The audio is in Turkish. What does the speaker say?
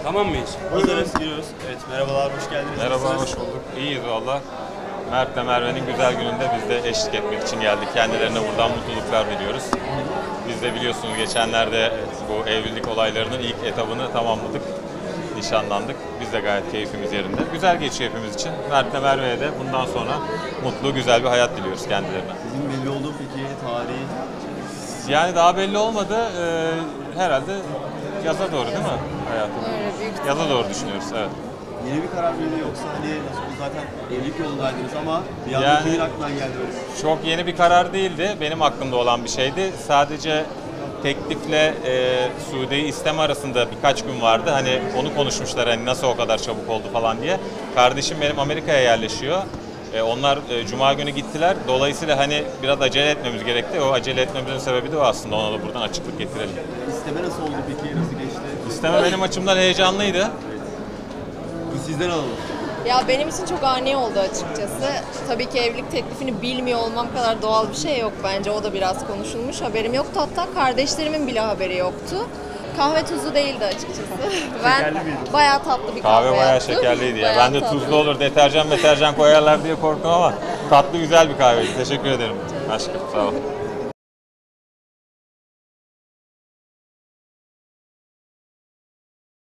Tamam mıyız? Hazırız, giriyoruz. Evet, merhabalar, hoş geldiniz. Merhaba, hoş bulduk. İyiyiz valla. Mert'le Merve'nin güzel gününde biz de eşlik etmek için geldik. Kendilerine buradan mutluluklar diliyoruz. Biz de biliyorsunuz geçenlerde bu evlilik olaylarının ilk etabını tamamladık. Nişanlandık. Biz de gayet keyfimiz yerinde. Güzel geçiyor hepimiz için. Mert'le Merve'ye de bundan sonra mutlu, güzel bir hayat diliyoruz kendilerine. Bugün belli oldu peki tarihi? Yani daha belli olmadı. Herhalde yaza doğru değil mi hayatım? Öyle büyük Yaza doğru düşünüyoruz, evet. Yeni bir karar mıydı yoksa hani zaten evlilik yolundaydınız ama bir anda Yani- kimin aklından geldi öyle? Çok yeni bir karar değildi. Benim aklımda olan bir şeydi. Sadece teklifle Sude'yi isteme arasında birkaç gün vardı. Hani onu konuşmuşlar hani nasıl o kadar çabuk oldu falan diye. Kardeşim benim Amerika'ya yerleşiyor. Onlar Cuma günü gittiler. Dolayısıyla hani biraz acele etmemiz gerekti. O acele etmemizin sebebi de o aslında. Ona da buradan açıklık getirelim. İsteme nasıl oldu peki? Nasıl geçti? İsteme benim açımdan heyecanlıydı. Bu sizden alalım. Ya benim için çok ani oldu açıkçası. Tabii ki evlilik teklifini bilmiyor olmam kadar doğal bir şey yok bence. O da biraz konuşulmuş. Haberim yoktu. Hatta kardeşlerimin bile haberi yoktu. Kahve tuzlu değildi açıkçası. Ben bayağı tatlı bir kahve Kahve bayağı yaptım. şekerliydi ya. Bayağı Ben de tatlı. tuzlu olur, deterjan koyarlar diye korktum ama tatlı güzel bir kahveydi. Teşekkür ederim aşkım. Sağ ol.